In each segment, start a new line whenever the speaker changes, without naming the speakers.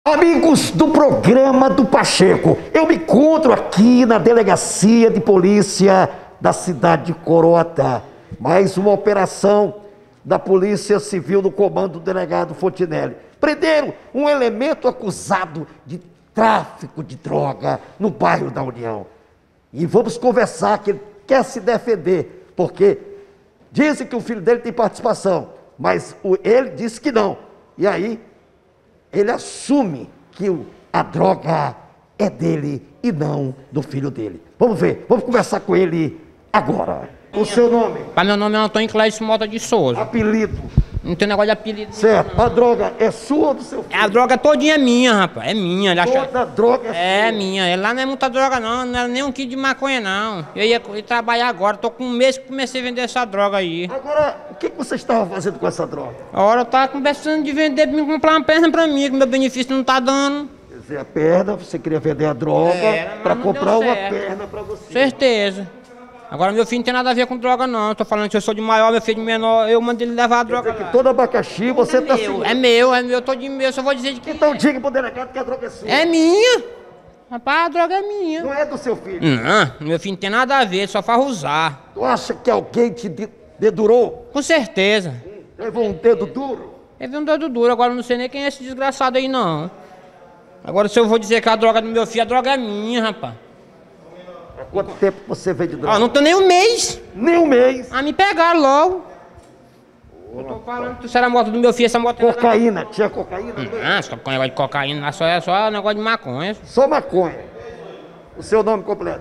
Amigos do programa do Pacheco, eu me encontro aqui na delegacia de polícia da cidade de Coroatá. Mais uma operação da Polícia Civil no comando do delegado Fontinelli. Prenderam um elemento acusado de tráfico de droga no bairro da União. E vamos conversar que ele quer se defender, porque dizem que o filho dele tem participação, mas ele disse que não. E aí ele assume que a droga é dele e não do filho dele. Vamos ver, vamos conversar com ele agora. O seu nome?
Meu nome é Antônio Clécio Mota de Souza.
Apelido?
Não tem negócio de apelido.
Certo. Não. A droga é sua ou do seu filho?
A droga todinha é minha, rapaz. É minha.
Toda droga
é minha. Lá não é muita droga, não. Não era nem 1 quilo de maconha, não. Eu ia trabalhar agora. Tô com 1 mês que comecei a vender essa droga aí.
Agora, o que você estava fazendo com essa droga?
Agora eu tava começando de vender pra me comprar uma perna pra mim, que meu benefício não tá dando.
Quer dizer, a perna, você queria vender a droga para comprar uma perna para você.
Certeza. Agora meu filho não tem nada a ver com droga, não. Eu tô falando que eu sou de maior, meu filho de menor, eu mando ele levar a droga.
Quer dizer que todo abacaxi você tá
segurando. É meu, todinho meu, só vou dizer de que.
Então diga pro delegado que a droga é sua.
É minha. Rapaz, a droga é minha.
Não é do seu filho?
Não, meu filho não tem nada a ver, só faz usar.
Tu acha que alguém te dedurou?
Com certeza.
Levou um dedo duro?
Levei um dedo duro, agora eu não sei nem quem é esse desgraçado aí, não. Agora se eu vou dizer que a droga do meu filho, a droga é minha, rapaz.
Há quanto tempo você vende droga?
Ah, não tô nem 1 mês.
Nem 1 mês?
Ah, me pegaram logo. Eu tô falando que isso era a moto do meu filho, essa moto...
Cocaína? Tinha cocaína?
Não, só com negócio de cocaína, lá é só negócio de maconha.
Só maconha. O seu nome completo?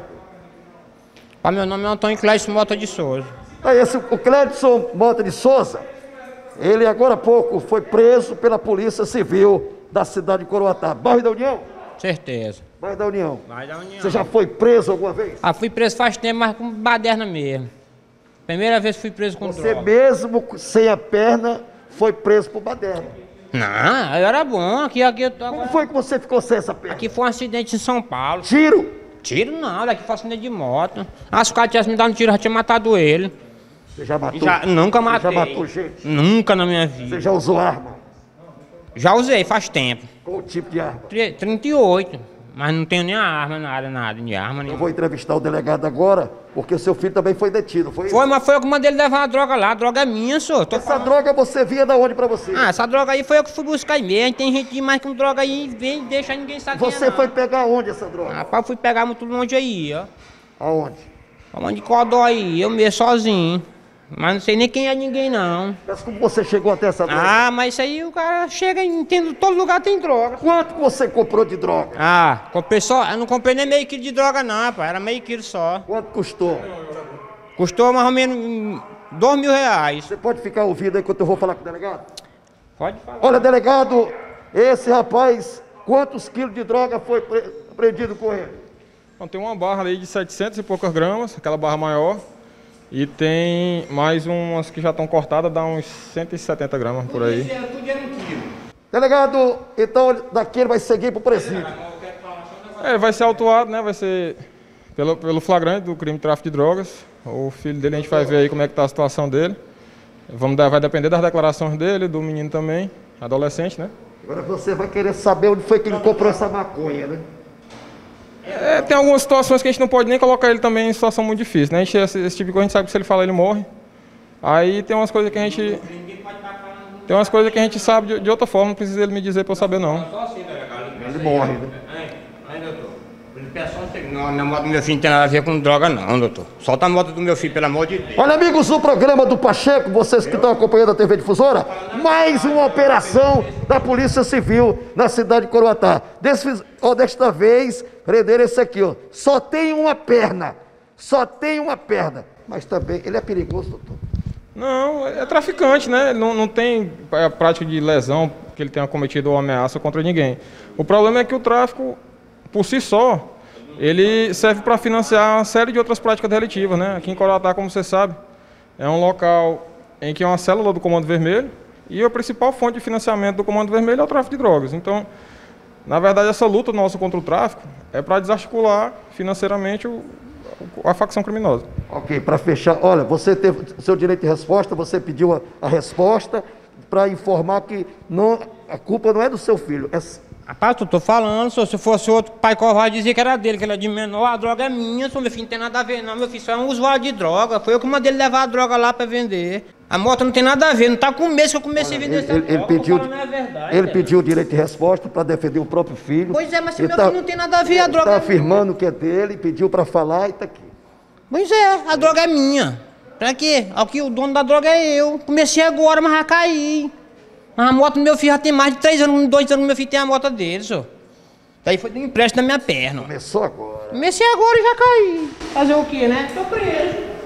Meu nome é Antônio Clécio Mota de Souza.
O Clédson Mota de Souza, ele agora há pouco foi preso pela Polícia Civil da cidade de Coroatá. Bairro da União?
Certeza.
Bairro da União.
Bairro da União.
Você já foi preso alguma vez?
Ah, fui preso faz tempo, mas com baderna mesmo. Primeira vez que fui preso com droga.
Você mesmo, sem a perna, foi preso por baderna?
Não, eu era bom. Aqui eu tô agora...
Como foi que você ficou sem essa perna?
Aqui foi um acidente em São Paulo.
Tiro?
Tiro não, daqui foi um acidente de moto. Ah, se o cara tivesse me dado um tiro, eu já tinha matado ele.
Você já matou?
Nunca matei.
Você já matou gente?
Nunca na minha vida.
Você já usou arma?
Já usei, faz tempo.
Qual tipo de arma?
38, mas não tenho nem a arma, nada de arma.
Eu vou entrevistar o delegado agora, porque o seu filho também foi detido, foi isso?
Foi, mas foi eu que mandei ele levar a droga lá, a droga é minha, senhor.
Essa droga você via da onde pra você?
Ah, essa droga aí foi eu que fui buscar aí mesmo. Tem gente demais com droga aí, vem e deixa ninguém saber.
Você foi pegar onde essa droga?
Rapaz, eu fui pegar muito longe aí, ó.
Aonde?
Onde de Codó aí, eu mesmo sozinho. Mas não sei nem quem é ninguém, não.
Mas como você chegou até essa droga?
Ah, mas isso aí o cara chega e entende, todo lugar tem droga.
Quanto você comprou de droga?
Ah, comprei só, eu não comprei nem meio quilo de droga não, rapaz, era meio quilo só.
Quanto custou?
Custou mais ou menos R$2.000.
Você pode ficar ouvindo aí enquanto eu vou falar com o delegado?
Pode falar.
Olha, delegado, esse rapaz, quantos quilos de droga foi apreendido com ele?
Então, tem uma barra aí de 700 e poucas gramas, aquela barra maior. E tem mais umas que já estão cortadas, dá uns 170 gramas por aí.
Delegado, então daqui ele vai seguir para o presídio.
Vai ser autuado, né? Vai ser pelo flagrante do crime de tráfico de drogas. O filho dele, a gente vai ver aí como é que está a situação dele. Vai depender das declarações dele, do menino também, adolescente, né?
Agora você vai querer saber onde foi que ele comprou essa maconha, né?
Tem algumas situações que a gente não pode nem colocar ele também em situação muito difícil, né? Esse tipo de coisa a gente sabe que se ele falar ele morre. Aí tem umas coisas que a gente... Tem umas coisas que a gente sabe de outra forma, não precisa ele me dizer para eu saber não.
Ele morre, né?
Não, a moto do meu filho não tem nada a ver com droga não, doutor. Solta a moto do meu filho, pelo amor de Deus.
Olha, amigos do programa do Pacheco, vocês que estão acompanhando a TV Difusora, mais uma operação da Polícia Civil na cidade de Coroatá. Desta vez, prenderam esse aqui, ó. Só tem uma perna, mas também, ele é perigoso, doutor?
Não, é traficante, né? Ele não tem a prática de lesão que ele tenha cometido ou ameaça contra ninguém. O problema é que o tráfico, por si só, ele serve para financiar uma série de outras práticas delitivas, né? Aqui em Coroatá, como você sabe, é um local em que é uma célula do Comando Vermelho e a principal fonte de financiamento do Comando Vermelho é o tráfico de drogas. Então, na verdade, essa luta nossa contra o tráfico é para desarticular financeiramente a facção criminosa.
Ok, para fechar, olha, você teve seu direito de resposta, você pediu a resposta para informar que a culpa não é do seu filho,
Rapaz, eu tô falando, senhor, se fosse outro pai covarde dizia que era dele, que ele é de menor, a droga é minha, senhor, meu filho, não tem nada a ver não, meu filho, só é um usuário de droga, foi eu que mandei ele levar a droga lá pra vender. A moto não tem nada a ver, não tá com um mês que eu comecei a vender essa droga,
ele pediu o direito de resposta para defender o próprio filho.
Pois é, mas se meu filho não tem nada a ver, a droga
tá afirmando que é dele, pediu para falar e tá aqui.
Pois é, a droga é minha. Pra quê? Aqui o dono da droga é eu. Comecei agora, mas já caí. Mas a moto do meu filho já tem mais de 3 anos, 2 anos meu filho tem a moto dele, senhor. Daí foi de um empréstimo na minha perna.
Começou agora.
Comecei agora e já caí. Fazer o quê, né? Tô preso.